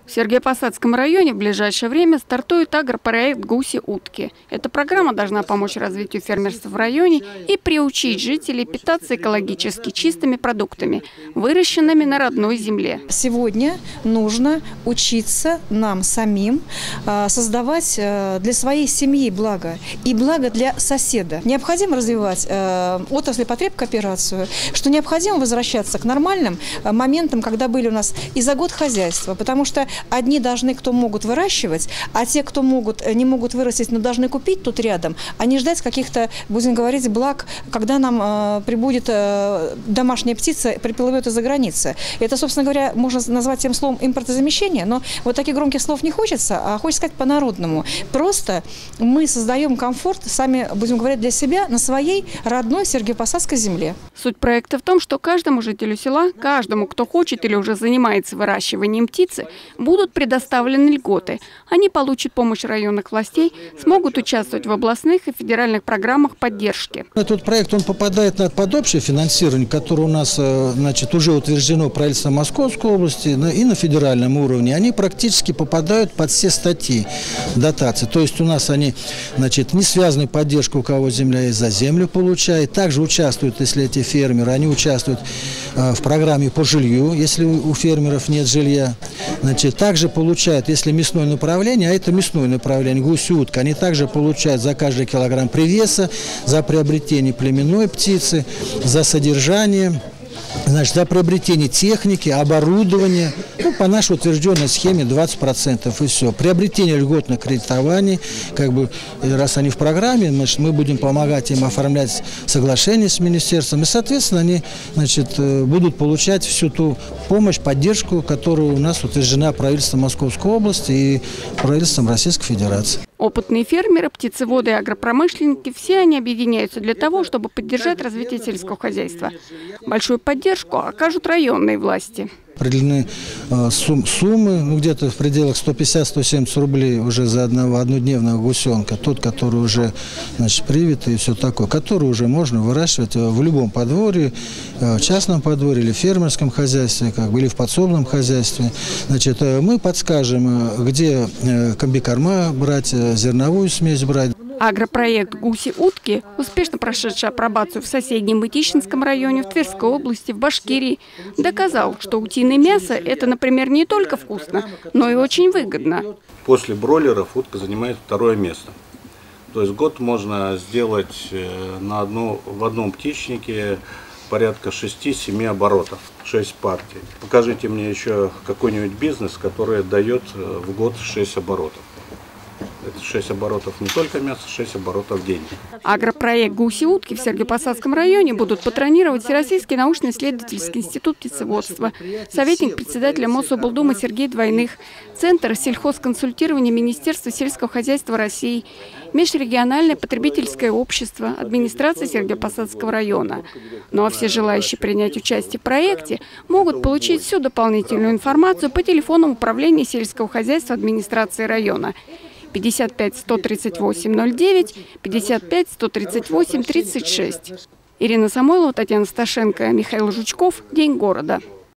В Сергиево-Посадском районе в ближайшее время стартует агропроект «Гуси-утки». Эта программа должна помочь развитию фермерства в районе и приучить жителей питаться экологически чистыми продуктами, выращенными на родной земле. Сегодня нужно учиться нам самим создавать для своей семьи благо и благо для соседа. Необходимо развивать отрасль потребкооперацию, что необходимо возвращаться к нормальным моментам, когда были у нас и за год хозяйства, потому что одни должны, кто могут выращивать, а те, кто не могут вырастить, но должны купить тут рядом, а не ждать каких-то, будем говорить, благ, когда нам прибудет домашняя птица, приплывет из-за границы. Это, собственно говоря, можно назвать тем словом импортозамещение, но вот таких громких слов не хочется, а хочется сказать по-народному. Просто мы создаем комфорт, сами, будем говорить, для себя на своей родной Сергиево-Посадской земле. Суть проекта в том, что каждому жителю села, каждому, кто хочет или уже занимается выращиванием птицы, будут предоставлены льготы. Они получат помощь районных властей, смогут участвовать в областных и федеральных программах поддержки. Этот проект он попадает под общее финансирование, которое у нас уже утверждено правительством Московской области и на федеральном уровне. Они практически попадают под все статьи дотаций. То есть у нас они не связаны поддержка, у кого земля есть, за землю получает. Также участвуют, если эти фермеры, они участвуют в программе по жилью, если у фермеров нет жилья. Также получают, если мясное направление, а это мясное направление, гусь-утка, они также получают за каждый килограмм привеса, за приобретение племенной птицы, за содержание, за приобретение техники, оборудования, по нашей утвержденной схеме 20% и все. Приобретение льготных кредитований, раз они в программе, мы будем помогать им оформлять соглашение с министерством, и, соответственно, они будут получать всю ту помощь, поддержку, которая у нас утверждена правительством Московской области и правительством Российской Федерации. Опытные фермеры, птицеводы и агропромышленники – все они объединяются для того, чтобы поддержать развитие сельского хозяйства. Большую поддержку окажут районные власти. Определены суммы, где-то в пределах 150-170 рублей уже за однодневного гусенка, тот, который уже привитый и все такое, который уже можно выращивать в любом подворье, в частном подворье или в фермерском хозяйстве, или в подсобном хозяйстве. Мы подскажем, где комбикорма брать, зерновую смесь брать. Агропроект «Гуси-утки», успешно прошедший апробацию в соседнем Мытищинском районе, в Тверской области, в Башкирии, доказал, что утиное мясо – это, например, не только вкусно, но и очень выгодно. После бройлеров утка занимает второе место. То есть в год можно сделать в одном птичнике порядка 6-7 оборотов, 6 партий. Покажите мне еще какой-нибудь бизнес, который дает в год 6 оборотов. Это 6 оборотов не только мясо, 6 оборотов в день. Агропроект «Гуси-утки» в Сергиево-Посадском районе будут патронировать Всероссийский научно-исследовательский институт птицеводства, советник председателя Мособлдумы Сергей Двойных, Центр сельхозконсультирования Министерства сельского хозяйства России, Межрегиональное потребительское общество, администрация Сергиево-Посадского района. Ну а все желающие принять участие в проекте могут получить всю дополнительную информацию по телефону управления сельского хозяйства администрации района 55 138 09, 55 138 36. Ирина Самойлова, Татьяна Сташенко, Михаил Жучков. День города.